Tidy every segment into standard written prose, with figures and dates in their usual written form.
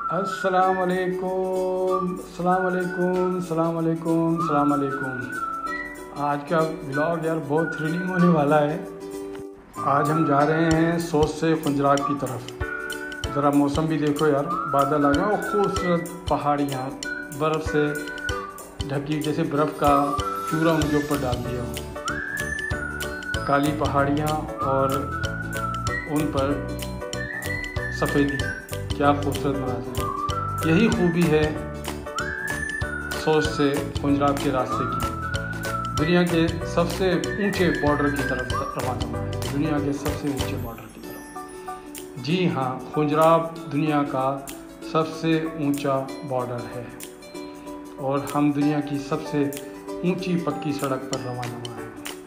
अस्सलामुअलैकुम, अस्सलामुअलैकुम, अस्सलामुअलैकुम, अस्सलामुअलैकुम। आज का व्लॉग यार बहुत थ्रिलिंग होने वाला है। आज हम जा रहे हैं सोच से पंजाब की तरफ। ज़रा मौसम भी देखो यार, बादल आ गए और खूबसूरत पहाड़ियाँ बर्फ़ से ढकी, जैसे बर्फ़ का चूरा उनके ऊपर डाल दिया हो। काली पहाड़ियाँ और उन पर सफ़ेदी, क्या खूबसूरत मंज़र है। यही खूबी है सोच से पंजाब के रास्ते की। दुनिया के सबसे ऊंचे बॉर्डर की तरफ रवाना हुआ है, दुनिया के सबसे ऊंचे बॉर्डर की तरफ। जी हाँ, पंजाब दुनिया का सबसे ऊंचा बॉर्डर है और हम दुनिया की सबसे ऊंची पक्की सड़क पर रवाना हुआ है।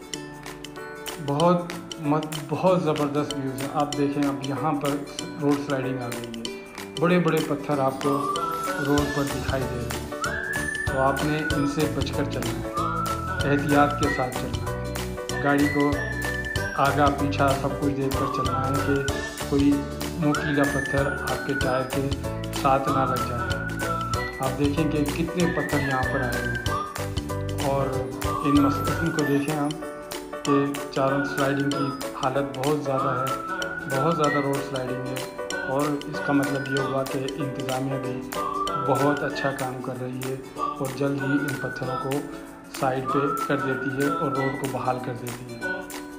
बहुत ज़बरदस्त व्यूज़ है। आप देखें, अब यहाँ पर रोड स्लाइडिंग आ गई है, बड़े बड़े पत्थर आपको रोड पर दिखाई दे रहे हैं, तो आपने इनसे बचकर चलना है, एहतियात के साथ चलना है। गाड़ी को आगा पीछा सब कुछ देखकर चलना है कि कोई नुकीला पत्थर आपके टायर के साथ ना लग जाए। आप देखें कि कितने पत्थर यहाँ पर आए हैं और इन मसलन को देखें आप कि चारों स्लाइडिंग की हालत बहुत ज़्यादा है, बहुत ज़्यादा रोड स्लाइडिंग है। और इसका मतलब ये हुआ कि इंतज़ामिया भी बहुत अच्छा काम कर रही है और जल्द ही इन पत्थरों को साइड पे कर देती है और रोड को बहाल कर देती है।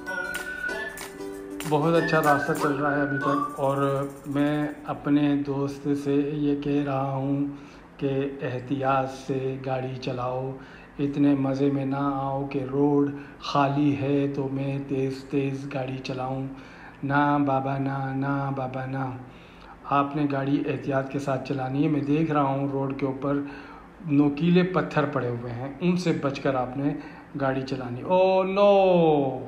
बहुत अच्छा रास्ता चल रहा है अभी तक और मैं अपने दोस्त से ये कह रहा हूँ कि एहतियात से गाड़ी चलाओ, इतने मज़े में ना आओ कि रोड खाली है तो मैं तेज़ तेज़ गाड़ी चलाऊँ। ना बाबा ना, ना बाबा ना। आपने गाड़ी एहतियात के साथ चलानी है। मैं देख रहा हूँ रोड के ऊपर नोकीले पत्थर पड़े हुए हैं, उनसे बचकर आपने गाड़ी चलानी। Oh no!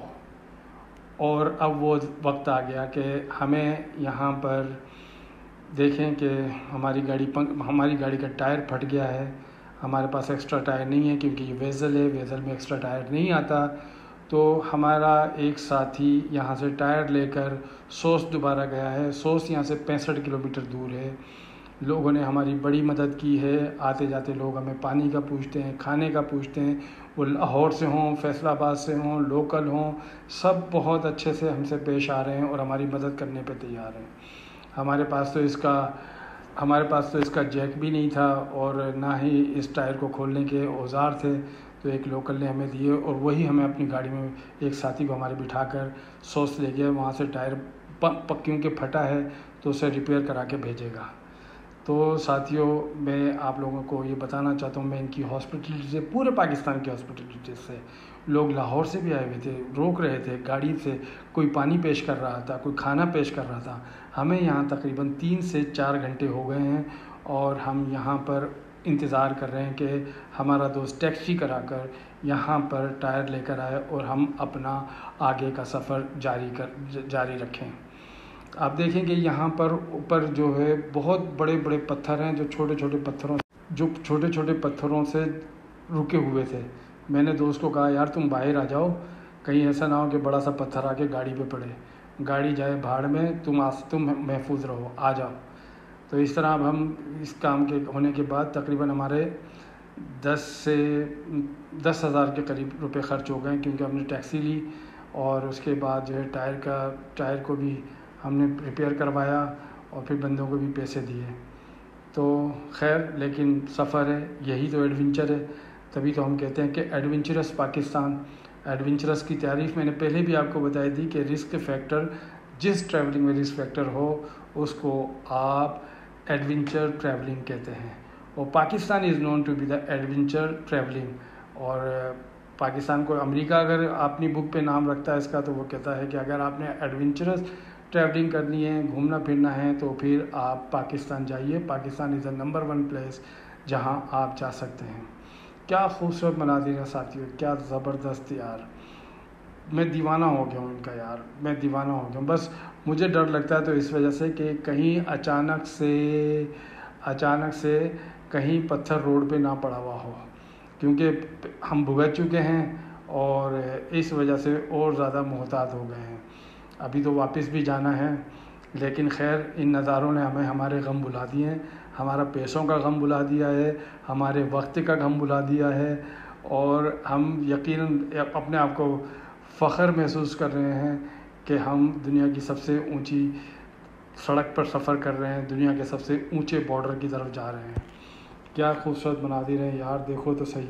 और अब वो वक्त आ गया कि हमें यहाँ पर देखें कि हमारी गाड़ी का टायर फट गया है। हमारे पास एक्स्ट्रा टायर नहीं है क्योंकि ये वेज़ल है, वेज़ल में एक्स्ट्रा टायर नहीं आता। तो हमारा एक साथी यहाँ से टायर लेकर सोस दोबारा गया है। सोस यहाँ से 65 किलोमीटर दूर है। लोगों ने हमारी बड़ी मदद की है। आते जाते लोग हमें पानी का पूछते हैं, खाने का पूछते हैं। वो लाहौर से हों, फैसलाबाद से हों, लोकल हों, सब बहुत अच्छे से हमसे पेश आ रहे हैं और हमारी मदद करने पे तैयार हैं। हमारे पास तो इसका जैक भी नहीं था और ना ही इस टायर को खोलने के औज़ार थे, तो एक लोकल ने हमें दिए और वही हमें अपनी गाड़ी में एक साथी को हमारे बिठाकर सोस ले गया। वहाँ से टायर पक्कियों के फटा है तो उसे रिपेयर करा के भेजेगा। तो साथियों, मैं आप लोगों को ये बताना चाहता हूँ, मैं इनकी हॉस्पिटलिटी से, पूरे पाकिस्तान की हॉस्पिटलिटी से, लोग लाहौर से भी आए हुए थे, रोक रहे थे गाड़ी से, कोई पानी पेश कर रहा था, कोई खाना पेश कर रहा था। हमें यहाँ तकरीबन 3 से 4 घंटे हो गए हैं और हम यहाँ पर इंतज़ार कर रहे हैं कि हमारा दोस्त टैक्सी कराकर यहाँ पर टायर लेकर आए और हम अपना आगे का सफ़र जारी रखें। आप देखेंगे यहाँ पर ऊपर जो है बहुत बड़े बड़े पत्थर हैं जो छोटे छोटे पत्थरों से रुके हुए थे। मैंने दोस्त को कहा, यार तुम बाहर आ जाओ, कहीं ऐसा ना हो कि बड़ा सा पत्थर आके गाड़ी पे पड़े, गाड़ी जाए भाड़ में, तुम महफूज रहो, आ जाओ। तो इस तरह अब हम इस काम के होने के बाद तकरीबन हमारे 10,000 के करीब रुपए खर्च हो गए, क्योंकि हमने टैक्सी ली और उसके बाद जो है टायर को भी हमने रिपेयर करवाया और फिर बंदों को भी पैसे दिए। तो खैर, लेकिन सफ़र है, यही तो एडवेंचर है। तभी तो हम कहते हैं कि एडवेंचरस पाकिस्तान। एडवेंचरस की तारीफ़ मैंने पहले भी आपको बताई थी कि रिस्क फैक्टर, जिस ट्रैवलिंग में रिस्क फैक्टर हो उसको आप एडवेंचर ट्रैवलिंग कहते हैं। और Pakistan is known to be the adventure travelling. और पाकिस्तान को अमेरिका अगर अपनी बुक पे नाम रखता है इसका, तो वो कहता है कि अगर आपने एडवेंचरस ट्रैवलिंग करनी है, घूमना फिरना है, तो फिर आप पाकिस्तान जाइए। Pakistan is the number 1 place जहां आप जा सकते हैं। क्या खूबसूरत मनाज़िर है साथियों, क्या ज़बरदस्त यार। मैं दीवाना हो गया हूँ इनका यार, मैं दीवाना हो गया हूँ। बस मुझे डर लगता है तो इस वजह से कि कहीं अचानक से कहीं पत्थर रोड पे ना पड़ा हुआ हो, क्योंकि हम भुगत चुके हैं और इस वजह से और ज़्यादा मोहतात हो गए हैं। अभी तो वापस भी जाना है लेकिन खैर इन नज़ारों ने हमें हमारे गम बुला दिए हैं, हमारा पैसों का गम बुला दिया है, हमारे वक्त का गम बुला दिया है, और हम यकीनन अपने आप को फ़ख्र महसूस कर रहे हैं कि हम दुनिया की सबसे ऊंची सड़क पर सफ़र कर रहे हैं, दुनिया के सबसे ऊंचे बॉर्डर की तरफ जा रहे हैं। क्या खूबसूरत मनाज़िर हैं यार, देखो तो सही।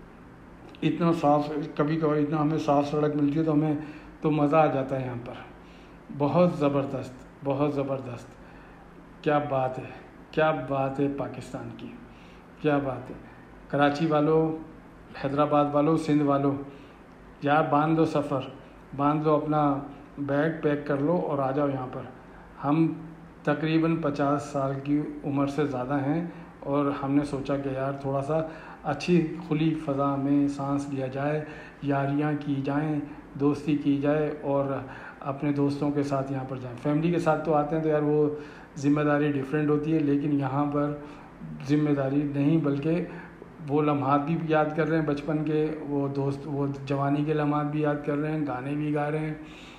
इतना साफ, कभी कभार इतना हमें साफ सड़क मिलती है तो हमें तो मज़ा आ जाता है यहाँ पर। बहुत ज़बरदस्त, बहुत ज़बरदस्त। क्या बात है, क्या बात है पाकिस्तान की, क्या बात है। कराची वालों, हैदराबाद वालों, सिंध वालों, यार बांध लो सफ़र, बांध लो अपना बैग पैक कर लो और आ जाओ यहाँ पर। हम तकरीबन 50 साल की उम्र से ज़्यादा हैं और हमने सोचा कि यार थोड़ा सा अच्छी खुली फ़ज़ा में सांस लिया जाए, यारियाँ की जाएं, दोस्ती की जाए और अपने दोस्तों के साथ यहाँ पर जाएं। फैमिली के साथ तो आते हैं तो यार वो ज़िम्मेदारी डिफरेंट होती है, लेकिन यहाँ पर ज़िम्मेदारी नहीं बल्कि वो लम्हात भी याद कर रहे हैं बचपन के, वो दोस्त, वो जवानी के लम्हात भी याद कर रहे हैं, गाने भी गा रहे हैं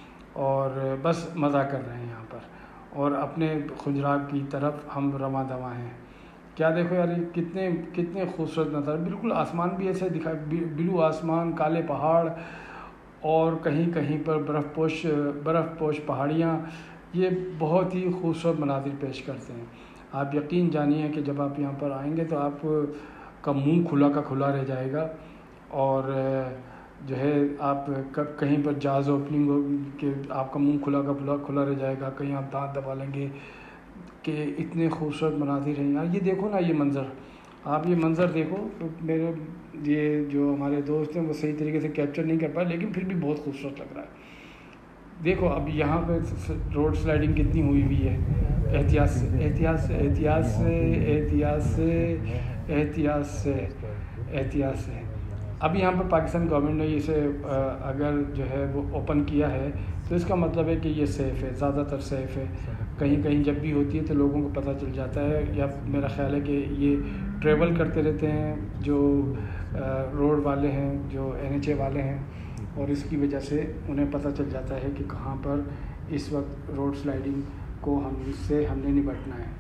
और बस मज़ा कर रहे हैं यहाँ पर। और अपने खुजरात की तरफ हम रवा दवा हैं। क्या देखो यार, कितने कितने खूबसूरत नज़ारे, बिल्कुल आसमान भी ऐसे दिखा, ब्लू आसमान, काले पहाड़ और कहीं कहीं पर बर्फ़ पोश पहाड़ियाँ, ये बहुत ही खूबसूरत मनाज़िर पेश करते हैं। आप यकीन जानिए कि जब आप यहाँ पर आएंगे तो आप का मुंह खुला का खुला रह जाएगा। और जो है आप कब कहीं पर जाज़ ओपनिंग हो कि आपका मुंह खुला का खुला रह जाएगा, कहीं आप दांत दबा लेंगे कि इतने खूबसूरत मनाज़िर हैं यार। ये देखो ना, ये मंज़र, आप ये मंज़र देखो। तो मेरे ये जो हमारे दोस्त हैं वो सही तरीके से कैप्चर नहीं कर पाए, लेकिन फिर भी बहुत खूबसूरत लग रहा है। देखो अब यहाँ पे रोड स्लाइडिंग कितनी हुई हुई है, एहतियात से, एहतियात से, एहतियात से, एहतियात से, एहतियात से, एहतियात से। अब यहाँ पर पाकिस्तान गवर्नमेंट ने इसे अगर जो है वो ओपन किया है तो इसका मतलब है कि ये सेफ़ है, ज़्यादातर सेफ़ है। कहीं कहीं जब भी होती है तो लोगों को पता चल जाता है, या मेरा ख़्याल है कि ये ट्रैवल करते रहते हैं जो रोड वाले हैं, जो NHA वाले हैं, और इसकी वजह से उन्हें पता चल जाता है कि कहाँ पर इस वक्त रोड स्लाइडिंग को हमने निपटना है।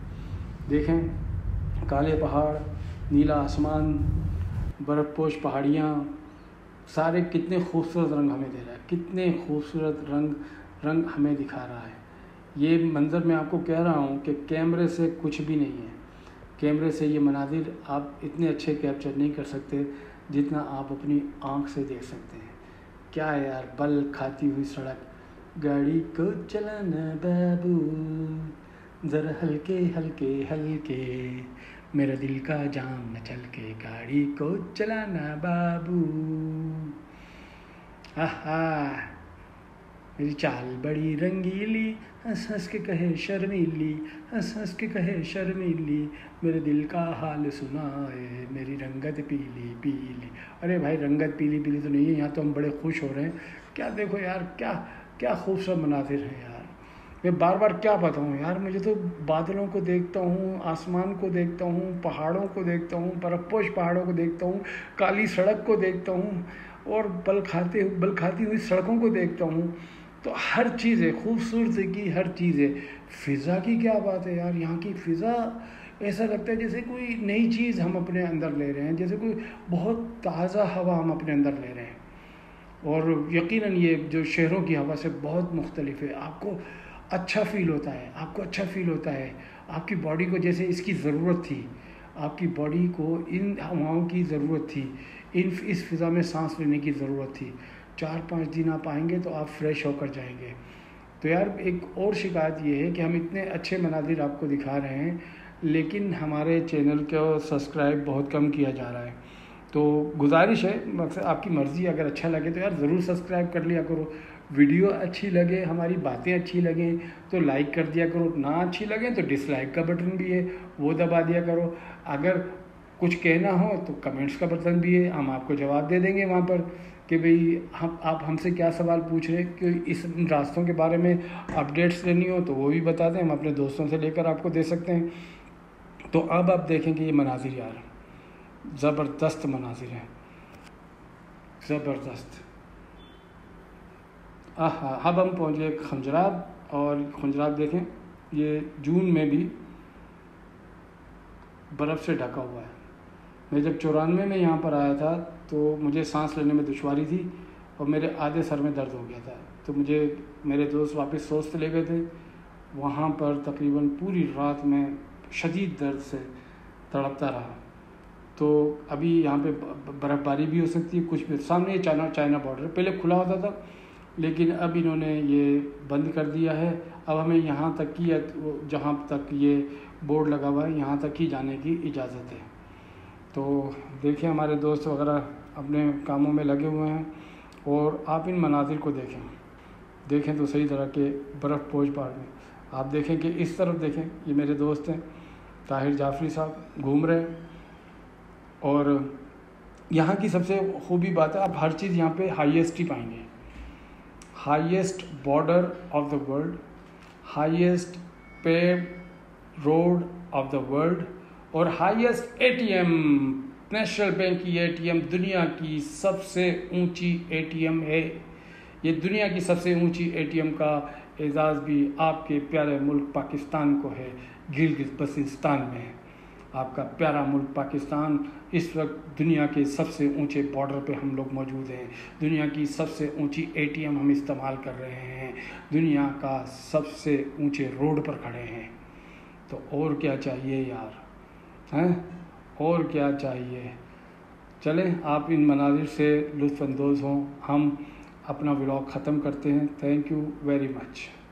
देखें काले पहाड़, नीला आसमान, बर्फ़पोश पहाड़ियाँ, सारे कितने खूबसूरत रंग हमें दे रहा है, कितने खूबसूरत रंग हमें दिखा रहा है। ये मंज़र मैं आपको कह रहा हूँ कि कैमरे से कुछ भी नहीं है। कैमरे से ये मनाज़िर आप इतने अच्छे कैप्चर नहीं कर सकते जितना आप अपनी आँख से देख सकते हैं। क्या है यार, बल खाती हुई सड़क, गाड़ी को चलाना बाबू ज़रा हल्के हल्के हल्के, मेरा दिल का जाम न चल के, गाड़ी को चलाना बाबू। आहा, मेरी चाल बड़ी रंगीली, हंस हंस के कहे शर्मीली, हंस हंस के कहे शर्मीली, मेरे दिल का हाल सुनाए, मेरी रंगत पीली पीली। अरे भाई रंगत पीली पीली तो नहीं है, यहाँ तो हम बड़े खुश हो रहे हैं। क्या देखो यार, क्या क्या खूबसूरत मनाज़िर हैं यार। मैं बार बार क्या बताऊँ यार, मुझे तो बादलों को देखता हूँ, आसमान को देखता हूँ, पहाड़ों को देखता हूँ, बर्फ़पोश पहाड़ों को देखता हूँ, काली सड़क को देखता हूँ और बल खाती हुई सड़कों को देखता हूँ, तो हर चीज़ है, खूबसूरती की हर चीज़ है। फ़िज़ा की क्या बात है यार, यहाँ की फ़िज़ा ऐसा लगता है जैसे कोई नई चीज़ हम अपने अंदर ले रहे हैं, जैसे कोई बहुत ताज़ा हवा हम अपने अंदर ले रहे हैं। और यकीनन ये जो शहरों की हवा से बहुत मुख्तलिफ है। आपको अच्छा फ़ील होता है, आपको अच्छा फ़ील होता है, आपकी बॉडी को जैसे इसकी ज़रूरत थी, आपकी बॉडी को इन हवाओं की ज़रूरत थी, इस फ़िज़ा में सांस लेने की ज़रूरत थी। 4-5 दिन आप आएंगे तो आप फ्रेश होकर जाएंगे। तो यार एक और शिकायत ये है कि हम इतने अच्छे मनाज़िर आपको दिखा रहे हैं, लेकिन हमारे चैनल को सब्सक्राइब बहुत कम किया जा रहा है। तो गुजारिश है, मकसद आपकी मर्ज़ी, अगर अच्छा लगे तो यार ज़रूर सब्सक्राइब कर लिया करो। वीडियो अच्छी लगे, हमारी बातें अच्छी लगें तो लाइक कर दिया करो, ना अच्छी लगे तो डिसलाइक का बटन भी है, वो दबा दिया करो। अगर कुछ कहना हो तो कमेंट्स का बटन भी है, हम आपको जवाब दे देंगे वहाँ पर कि भाई आप हमसे क्या सवाल पूछ रहे हैं, कि इस रास्तों के बारे में अपडेट्स लेनी हो तो वो भी बता दें, हम अपने दोस्तों से लेकर आपको दे सकते हैं। तो अब आप देखेंगे ये मनाज़िर यार, ज़बरदस्त मनाज़िर हैं, ज़बरदस्त। अब हम पहुँच गए खंजरात, और खंजरात देखें ये जून में भी बर्फ़ से ढका हुआ है। मैं जब 94 में यहाँ पर आया था तो मुझे सांस लेने में दुश्वारी थी और मेरे आधे सर में दर्द हो गया था, तो मुझे मेरे दोस्त वापस सोच ले गए थे। वहाँ पर तकरीबन पूरी रात में शदीद दर्द से तड़पता रहा। तो अभी यहाँ पे बर्फ़बारी भी हो सकती है, कुछ भी। सामने चाइना बॉर्डर पहले खुला होता था, लेकिन अब इन्होंने ये बंद कर दिया है। अब हमें यहाँ तक की, जहाँ तक ये बोर्ड लगा हुआ है, यहाँ तक ही जाने की इजाज़त है। तो देखिए हमारे दोस्त वगैरह अपने कामों में लगे हुए हैं, और आप इन मनाजिर को देखें तो सही तरह के बर्फ़ पोश पहाड़ में आप देखें कि इस तरफ देखें, ये मेरे दोस्त हैं ताहिर जाफरी साहब घूम रहे हैं। और यहाँ की सबसे खूबी बात है, आप हर चीज़ यहाँ पे हाईएस्ट ही पाएंगे। Highest border of the world, highest paved road of the world, और हाईएस्ट एटीएम, नेशनल बैंक की एटीएम दुनिया की सबसे ऊंची एटीएम है। ये दुनिया की सबसे ऊंची एटीएम का एजाज़ भी आपके प्यारे मुल्क पाकिस्तान को है, गिलगित बल्तिस्तान में है। आपका प्यारा मुल्क पाकिस्तान इस वक्त दुनिया के सबसे ऊंचे बॉर्डर पे हम लोग मौजूद हैं। दुनिया की सबसे ऊंची एटीएम हम इस्तेमाल कर रहे हैं, दुनिया का सबसे ऊंचे रोड पर खड़े हैं। तो और क्या चाहिए यार, हैं? और क्या चाहिए। चलें आप इन मनाजिर से लुत्फ़ अंदोज़ हों। हम अपना व्लॉग ख़त्म करते हैं। Thank you very much.